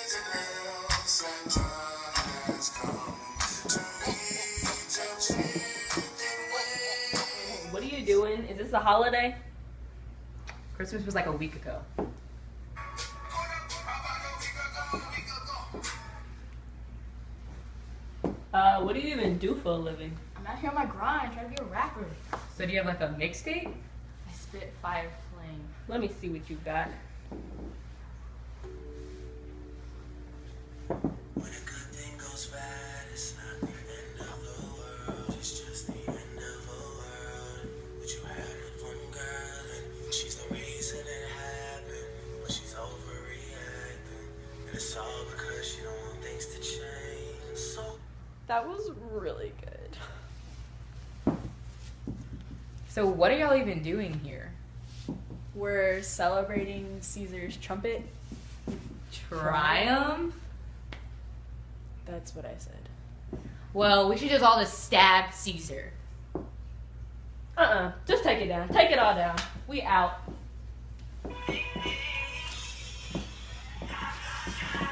What are you doing? Is this a holiday? Christmas was like a week ago. What do you even do for a living? I'm out here on my grind, trying to be a rapper. So do you have like a mixtape? I spit fire flame. Let me see what you got. When a good thing goes bad, it's not the end of the world, it's just the end of the world. But you had one girl, and she's the reason it happened, but she's overreacting, and it's all because she don't want things to change. So That was really good. So what are y'all even doing here? We're celebrating Caesar's trumpet. Triumph? That's what I said. Well, we should just all just stab Caesar. Just take it down. Take it all down. We out.